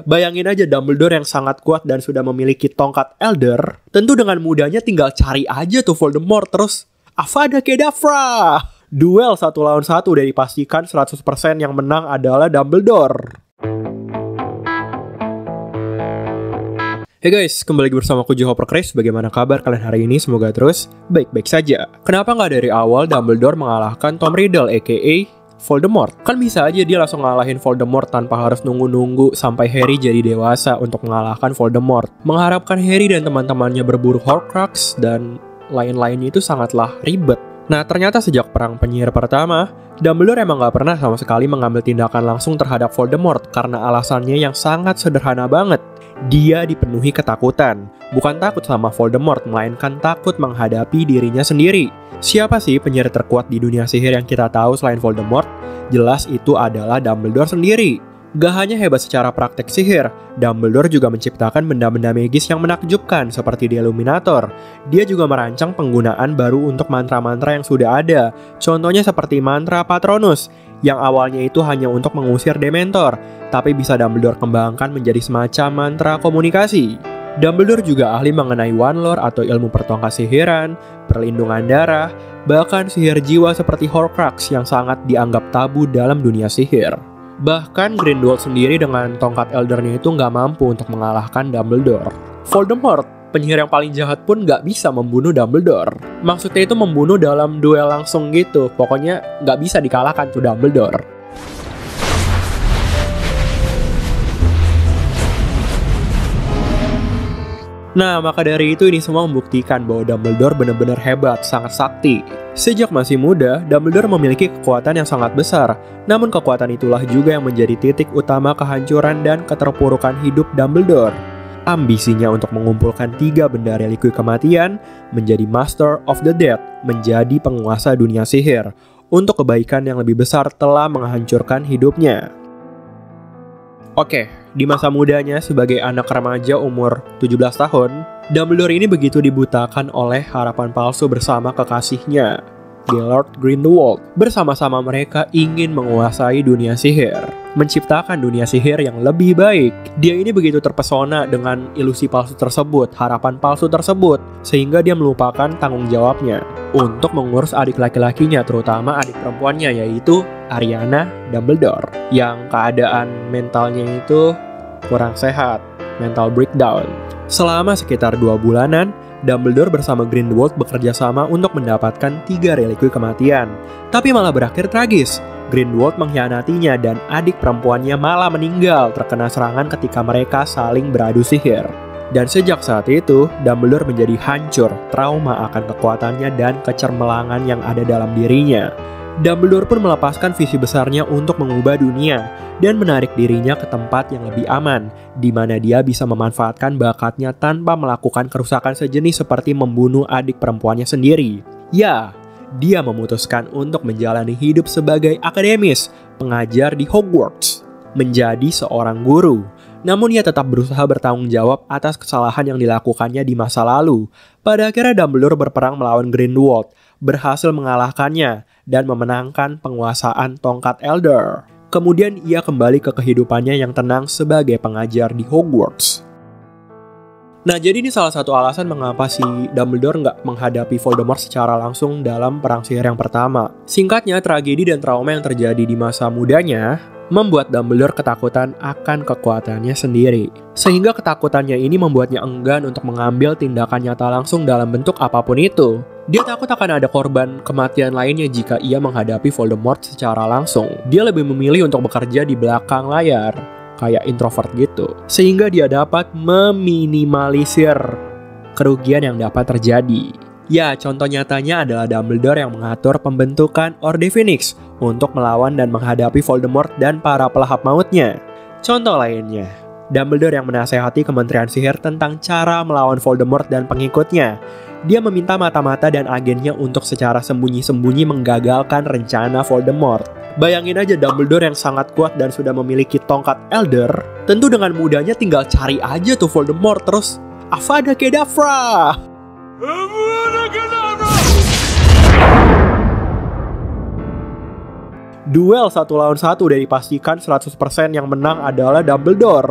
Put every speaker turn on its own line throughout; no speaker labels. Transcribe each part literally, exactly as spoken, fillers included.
Bayangin aja Dumbledore yang sangat kuat dan sudah memiliki tongkat Elder, tentu dengan mudahnya tinggal cari aja tuh Voldemort terus Avada Kedavra. Duel satu lawan satu udah dipastikan seratus persen yang menang adalah Dumbledore. Hey guys, kembali lagi bersama aku Johopper Chris. Bagaimana kabar kalian hari ini? Semoga terus baik-baik saja. Kenapa nggak dari awal Dumbledore mengalahkan Tom Riddle aka Voldemort? Kan bisa aja dia langsung ngalahin Voldemort tanpa harus nunggu-nunggu sampai Harry jadi dewasa untuk mengalahkan Voldemort. Mengharapkan Harry dan teman-temannya berburu Horcrux dan lain-lainnya itu sangatlah ribet. Nah, ternyata sejak perang penyihir pertama, Dumbledore emang gak pernah sama sekali mengambil tindakan langsung terhadap Voldemort karena alasannya yang sangat sederhana banget. Dia dipenuhi ketakutan. Bukan takut sama Voldemort, melainkan takut menghadapi dirinya sendiri. Siapa sih penyihir terkuat di dunia sihir yang kita tahu selain Voldemort? Jelas itu adalah Dumbledore sendiri. Gak hanya hebat secara praktek sihir, Dumbledore juga menciptakan benda-benda magis yang menakjubkan seperti di Illuminator. Dia juga merancang penggunaan baru untuk mantra-mantra yang sudah ada. Contohnya seperti mantra Patronus, yang awalnya itu hanya untuk mengusir Dementor, tapi bisa Dumbledore kembangkan menjadi semacam mantra komunikasi. Dumbledore juga ahli mengenai One Lore atau ilmu pertongkat sihiran, perlindungan darah, bahkan sihir jiwa seperti Horcrux yang sangat dianggap tabu dalam dunia sihir. Bahkan Grindelwald sendiri dengan tongkat Eldernya itu nggak mampu untuk mengalahkan Dumbledore. Voldemort, penyihir yang paling jahat pun nggak bisa membunuh Dumbledore. Maksudnya itu membunuh dalam duel langsung gitu, pokoknya nggak bisa dikalahkan tuh Dumbledore. Nah, maka dari itu ini semua membuktikan bahwa Dumbledore benar-benar hebat, sangat sakti. Sejak masih muda, Dumbledore memiliki kekuatan yang sangat besar. Namun kekuatan itulah juga yang menjadi titik utama kehancuran dan keterpurukan hidup Dumbledore. Ambisinya untuk mengumpulkan tiga benda relikui kematian, menjadi Master of the Dead, menjadi penguasa dunia sihir, untuk kebaikan yang lebih besar telah menghancurkan hidupnya. Oke, di masa mudanya sebagai anak remaja umur tujuh belas tahun, Dumbledore ini begitu dibutakan oleh harapan palsu bersama kekasihnya, Gellert Grindelwald. Bersama-sama mereka ingin menguasai dunia sihir, menciptakan dunia sihir yang lebih baik. Dia ini begitu terpesona dengan ilusi palsu tersebut, harapan palsu tersebut, sehingga dia melupakan tanggung jawabnya untuk mengurus adik laki-lakinya, terutama adik perempuannya, yaitu Ariana Dumbledore, yang keadaan mentalnya itu kurang sehat, mental breakdown. Selama sekitar dua bulanan, Dumbledore bersama Grindelwald bekerja sama untuk mendapatkan tiga relikui kematian. Tapi malah berakhir tragis. Grindelwald mengkhianatinya dan adik perempuannya malah meninggal terkena serangan ketika mereka saling beradu sihir. Dan sejak saat itu, Dumbledore menjadi hancur, trauma akan kekuatannya dan kecermelangan yang ada dalam dirinya. Dumbledore pun melepaskan visi besarnya untuk mengubah dunia dan menarik dirinya ke tempat yang lebih aman, di mana dia bisa memanfaatkan bakatnya tanpa melakukan kerusakan sejenis seperti membunuh adik perempuannya sendiri. Ya, dia memutuskan untuk menjalani hidup sebagai akademis, pengajar di Hogwarts, menjadi seorang guru. Namun ia tetap berusaha bertanggung jawab atas kesalahan yang dilakukannya di masa lalu. Pada akhirnya Dumbledore berperang melawan Grindelwald, berhasil mengalahkannya dan memenangkan penguasaan tongkat Elder. Kemudian ia kembali ke kehidupannya yang tenang sebagai pengajar di Hogwarts. Nah, jadi ini salah satu alasan mengapa si Dumbledore nggak menghadapi Voldemort secara langsung dalam perang sihir yang pertama. Singkatnya, tragedi dan trauma yang terjadi di masa mudanya membuat Dumbledore ketakutan akan kekuatannya sendiri. Sehingga ketakutannya ini membuatnya enggan untuk mengambil tindakan nyata langsung dalam bentuk apapun itu. Dia takut akan ada korban kematian lainnya jika ia menghadapi Voldemort secara langsung. Dia lebih memilih untuk bekerja di belakang layar, kayak introvert gitu. Sehingga dia dapat meminimalisir kerugian yang dapat terjadi. Ya, contoh nyatanya adalah Dumbledore yang mengatur pembentukan Orde Phoenix untuk melawan dan menghadapi Voldemort dan para pelahap mautnya. Contoh lainnya, Dumbledore yang menasehati Kementerian Sihir tentang cara melawan Voldemort dan pengikutnya. Dia meminta mata-mata dan agennya untuk secara sembunyi-sembunyi menggagalkan rencana Voldemort. Bayangin aja Dumbledore yang sangat kuat dan sudah memiliki tongkat Elder, tentu dengan mudahnya tinggal cari aja tuh Voldemort terus Avada Kedavra. Avada Kedavra. Duel satu lawan satu udah dipastikan seratus persen yang menang adalah Dumbledore.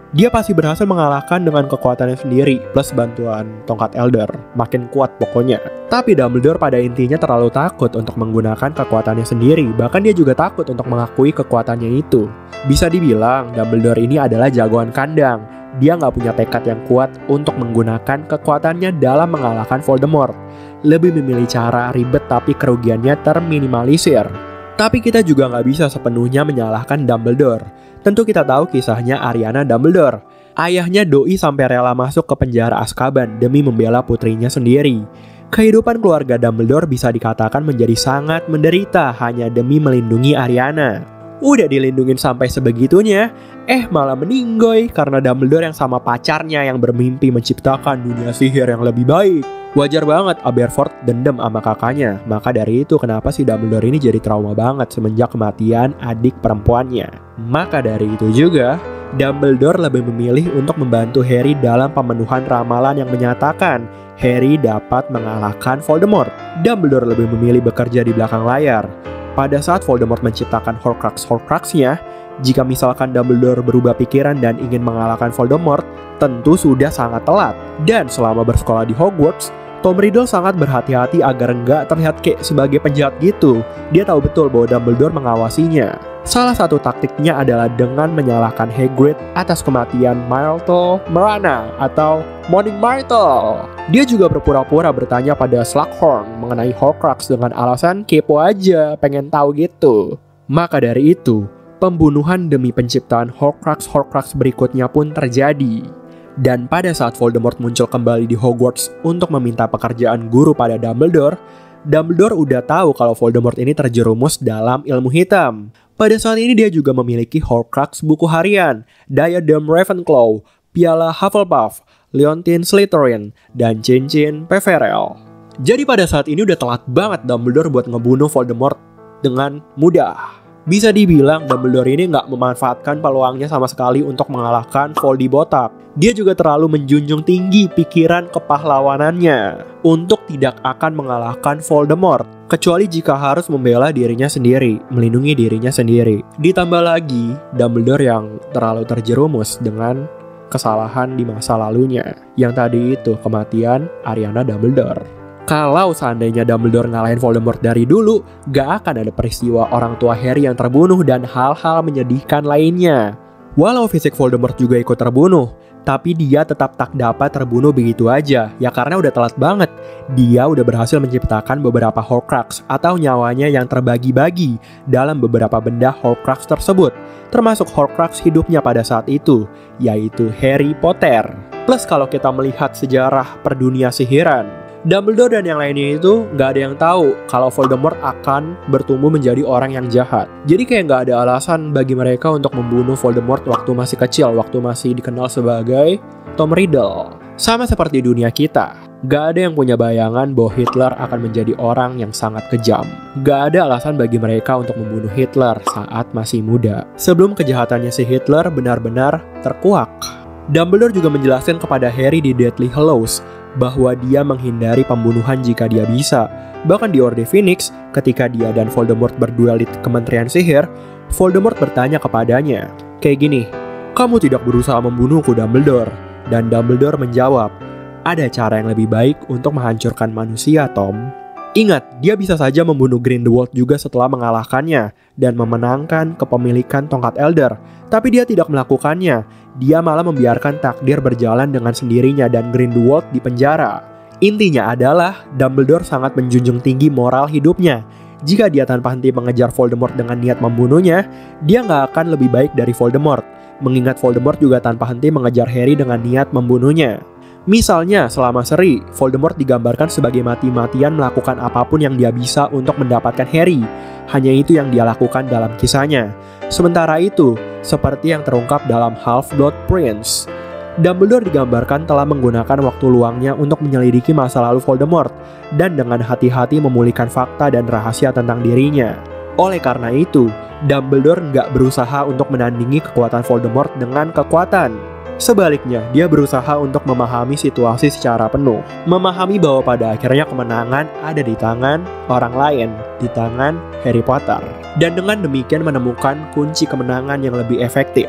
Dia pasti berhasil mengalahkan dengan kekuatannya sendiri plus bantuan tongkat Elder. Makin kuat pokoknya. Tapi Dumbledore pada intinya terlalu takut untuk menggunakan kekuatannya sendiri. Bahkan dia juga takut untuk mengakui kekuatannya itu. Bisa dibilang Dumbledore ini adalah jagoan kandang. Dia nggak punya tekad yang kuat untuk menggunakan kekuatannya dalam mengalahkan Voldemort. Lebih memilih cara ribet tapi kerugiannya terminimalisir. Tapi kita juga nggak bisa sepenuhnya menyalahkan Dumbledore. Tentu kita tahu kisahnya Ariana Dumbledore. Ayahnya doi sampai rela masuk ke penjara Azkaban demi membela putrinya sendiri. Kehidupan keluarga Dumbledore bisa dikatakan menjadi sangat menderita hanya demi melindungi Ariana. Udah dilindungin sampai sebegitunya, eh malah meninggoy karena Dumbledore yang sama pacarnya yang bermimpi menciptakan dunia sihir yang lebih baik. Wajar banget Aberforth dendam sama kakaknya. Maka dari itu kenapa si Dumbledore ini jadi trauma banget semenjak kematian adik perempuannya. Maka dari itu juga Dumbledore lebih memilih untuk membantu Harry dalam pemenuhan ramalan yang menyatakan Harry dapat mengalahkan Voldemort. Dumbledore lebih memilih bekerja di belakang layar. Pada saat Voldemort menciptakan Horcrux-Horcruxnya, jika misalkan Dumbledore berubah pikiran dan ingin mengalahkan Voldemort, tentu sudah sangat telat. Dan selama bersekolah di Hogwarts, Tom Riddle sangat berhati-hati agar nggak terlihat kayak sebagai penjahat gitu. Dia tahu betul bahwa Dumbledore mengawasinya. Salah satu taktiknya adalah dengan menyalahkan Hagrid atas kematian Myrtle Merana atau Moaning Myrtle. Dia juga berpura-pura bertanya pada Slughorn mengenai Horcrux dengan alasan kepo aja, pengen tahu gitu. Maka dari itu, pembunuhan demi penciptaan Horcrux-Horcrux berikutnya pun terjadi. Dan pada saat Voldemort muncul kembali di Hogwarts untuk meminta pekerjaan guru pada Dumbledore, Dumbledore udah tahu kalau Voldemort ini terjerumus dalam ilmu hitam. Pada saat ini dia juga memiliki Horcrux buku harian, Diadem Ravenclaw, piala Hufflepuff, Leontyne Slytherin, dan cincin Peverell. Jadi pada saat ini udah telat banget Dumbledore buat ngebunuh Voldemort dengan mudah. Bisa dibilang Dumbledore ini nggak memanfaatkan peluangnya sama sekali untuk mengalahkan Voldy Botak. Dia juga terlalu menjunjung tinggi pikiran kepahlawanannya untuk tidak akan mengalahkan Voldemort, kecuali jika harus membela dirinya sendiri, melindungi dirinya sendiri. Ditambah lagi Dumbledore yang terlalu terjerumus dengan kesalahan di masa lalunya, yang tadi itu kematian Ariana Dumbledore. Kalau seandainya Dumbledore ngalahin Voldemort dari dulu, gak akan ada peristiwa orang tua Harry yang terbunuh dan hal-hal menyedihkan lainnya. Walau fisik Voldemort juga ikut terbunuh, tapi dia tetap tak dapat terbunuh begitu aja, ya karena udah telat banget. Dia udah berhasil menciptakan beberapa Horcrux atau nyawanya yang terbagi-bagi dalam beberapa benda Horcrux tersebut, termasuk Horcrux hidupnya pada saat itu, yaitu Harry Potter. Plus kalau kita melihat sejarah perdunia sihiran, Dumbledore dan yang lainnya itu nggak ada yang tahu kalau Voldemort akan bertumbuh menjadi orang yang jahat. Jadi kayak nggak ada alasan bagi mereka untuk membunuh Voldemort waktu masih kecil, waktu masih dikenal sebagai Tom Riddle. Sama seperti dunia kita, nggak ada yang punya bayangan bahwa Hitler akan menjadi orang yang sangat kejam. Nggak ada alasan bagi mereka untuk membunuh Hitler saat masih muda, sebelum kejahatannya si Hitler benar-benar terkuak. Dumbledore juga menjelaskan kepada Harry di Deathly Hallows bahwa dia menghindari pembunuhan jika dia bisa. Bahkan di Orde Phoenix, ketika dia dan Voldemort berduel di Kementerian Sihir, Voldemort bertanya kepadanya, kayak gini, "Kamu tidak berusaha membunuhku, Dumbledore?" Dan Dumbledore menjawab, "Ada cara yang lebih baik untuk menghancurkan manusia, Tom." Ingat, dia bisa saja membunuh Grindelwald juga setelah mengalahkannya dan memenangkan kepemilikan tongkat Elder. Tapi dia tidak melakukannya. Dia malah membiarkan takdir berjalan dengan sendirinya dan Grindelwald di penjara. Intinya adalah Dumbledore sangat menjunjung tinggi moral hidupnya. Jika dia tanpa henti mengejar Voldemort dengan niat membunuhnya, dia nggak akan lebih baik dari Voldemort. Mengingat Voldemort juga tanpa henti mengejar Harry dengan niat membunuhnya. Misalnya, selama seri, Voldemort digambarkan sebagai mati-matian melakukan apapun yang dia bisa untuk mendapatkan Harry. Hanya itu yang dia lakukan dalam kisahnya. Sementara itu, seperti yang terungkap dalam Half-Blood Prince, Dumbledore digambarkan telah menggunakan waktu luangnya untuk menyelidiki masa lalu Voldemort dan dengan hati-hati memulihkan fakta dan rahasia tentang dirinya. Oleh karena itu, Dumbledore nggak berusaha untuk menandingi kekuatan Voldemort dengan kekuatan. Sebaliknya, dia berusaha untuk memahami situasi secara penuh. Memahami bahwa pada akhirnya kemenangan ada di tangan orang lain, di tangan Harry Potter. Dan dengan demikian menemukan kunci kemenangan yang lebih efektif.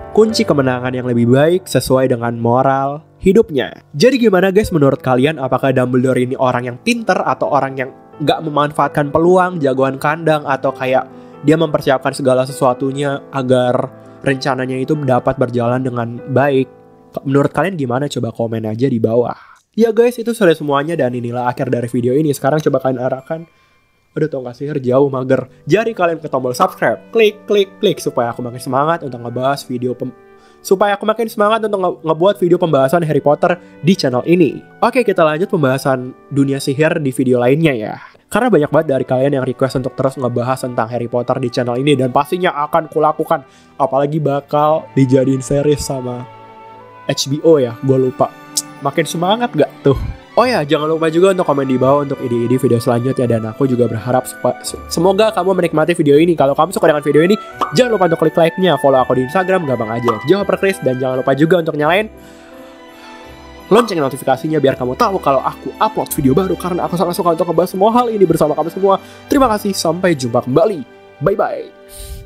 kunci kemenangan yang lebih baik sesuai dengan moral hidupnya. Jadi gimana guys menurut kalian, apakah Dumbledore ini orang yang pinter atau orang yang gak memanfaatkan peluang, jagoan kandang, atau kayak dia mempersiapkan segala sesuatunya agar rencananya itu dapat berjalan dengan baik? Menurut kalian gimana? Coba komen aja di bawah. Ya guys, itu sudah semuanya dan inilah akhir dari video ini. Sekarang coba kalian arahkan, aduh tongkat sihir jauh mager, jari kalian ke tombol subscribe, klik klik klik supaya aku makin semangat untuk ngebahas video pem supaya aku makin semangat untuk nge ngebuat video pembahasan Harry Potter di channel ini. Oke, kita lanjut pembahasan dunia sihir di video lainnya ya. Karena banyak banget dari kalian yang request untuk terus ngebahas tentang Harry Potter di channel ini, dan pastinya akan kulakukan. Apalagi bakal dijadiin series sama H B O ya, gue lupa. Makin semangat gak tuh? Oh ya, jangan lupa juga untuk komen di bawah untuk ide-ide video selanjutnya. Dan aku juga berharap semoga kamu menikmati video ini. Kalau kamu suka dengan video ini, jangan lupa untuk klik like-nya. Follow aku di Instagram, gampang aja, Jawaper Chris. Dan jangan lupa juga untuk nyalain lonceng notifikasinya biar kamu tahu kalau aku upload video baru. Karena aku sangat suka untuk ngebahas semua hal ini bersama kamu semua. Terima kasih, sampai jumpa kembali. Bye-bye.